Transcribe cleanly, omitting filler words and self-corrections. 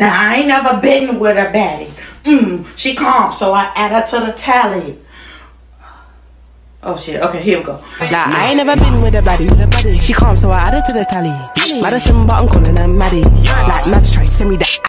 Now, I ain't never been with a baddie. She calm, so I add her to the tally. Oh shit, okay, here we go. Nah, I ain't never been with a baddie. She calm, so I add her to the tally. Madison, but I'm calling her Maddie. Like, Mads try send me that.